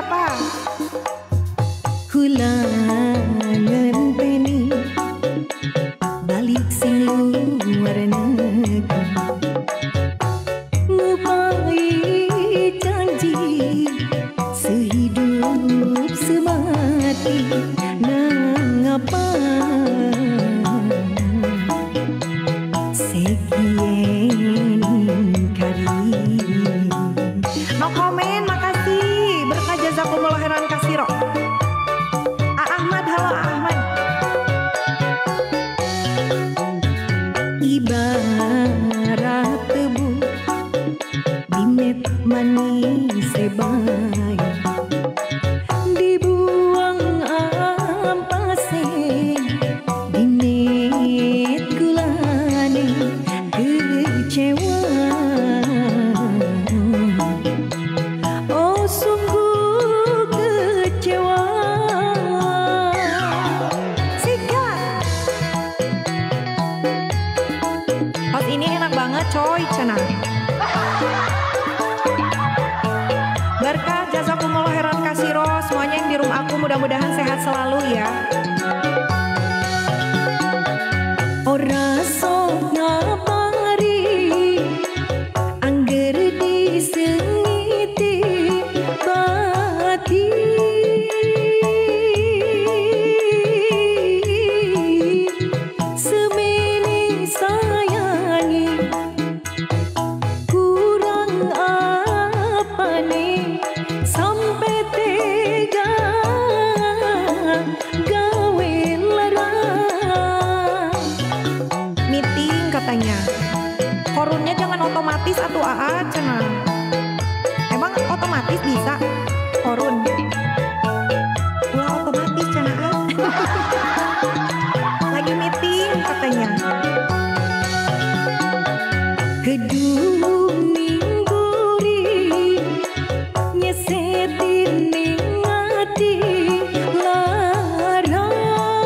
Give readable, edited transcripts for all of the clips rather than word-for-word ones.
apa? Kula ngenteni balik sing luar negeri, ngupai janji sehidup semati, nang apa sekian kali. No komen, makasih. Berkah jazakumullah khairan kasiro. Ahmad, halo Ahmad. Ibarat tebu bimet manis sebay, dibuang ampase bimet gulane kecewa. Oh sungguh kecewa. Sikat. Hot ini enak banget coy, cenah. Berkah jazakumullah khairan kasiro. Semuanya yang di rumah aku mudah-mudahan sehat selalu ya. Ora sok ngabari angger disengiti bati, semene sayangi kurang apa nih sampai tega gawe larang. Meeting katanya. Korunnya jangan otomatis atuh AA cenah. Emang otomatis bisa korun? Ulah otomatis cenah. Lagi meeting katanya. Kedung ningguri nyesetin ning ati larang,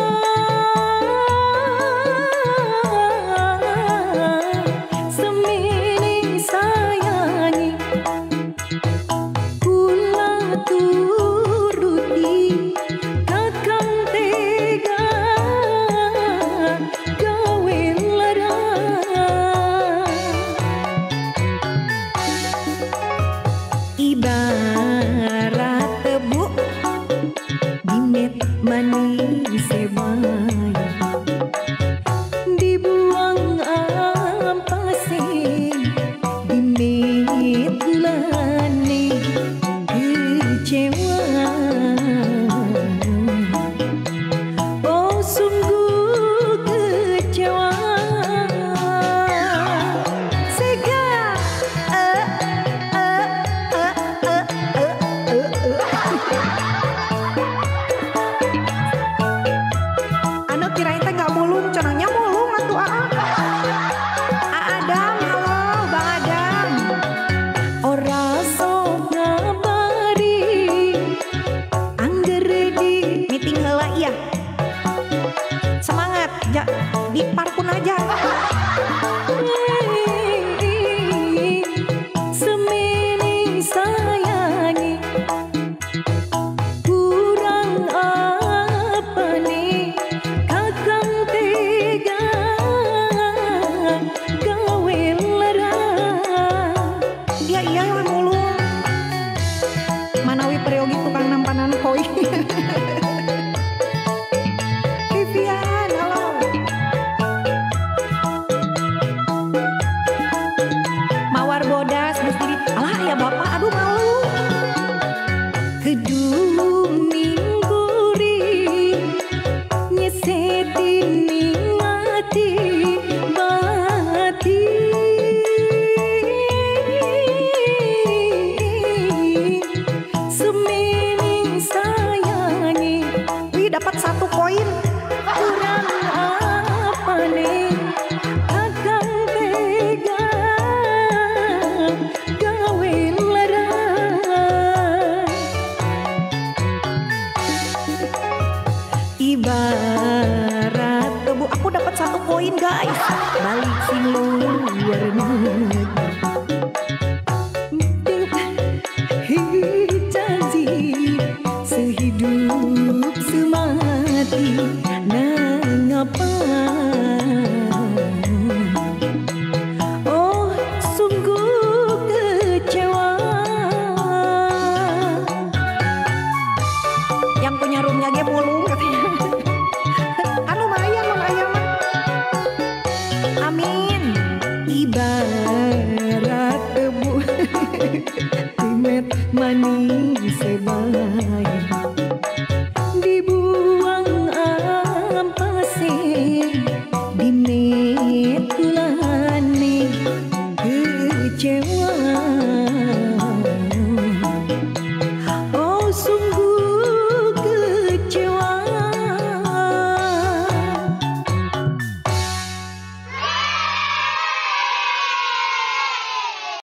semene sayangi kula turuti kakang tega gawe larang. Ibarat tebu bimet manis sebay, dibuang ampase bimet gulane kecewa. Oh sungguh kecewa. Sega. Anu kirain teh gak mulung, cenahnya mulung atuh AA. Adam, halo Bang Adam. Ora sok ngabari angger di Meeting heula iya. Semangat, di parpun aja. semene sayangi kurang apa nih kakang tega gawe larang. Iya iya lah mulung. Manawi periogi tukang nampanan koi. Vivian, halo. Mawar bodas mesti alah ya bapak, aduh malu. Kedung ningguri nyesetin ning ati bati, semene sayangi Wih dapat 1 koin. kurang apa nih kakang tega gawe larang. Ibarat Bu, aku dapat 1 koin guys. balik sing luar negeri, janji kecewa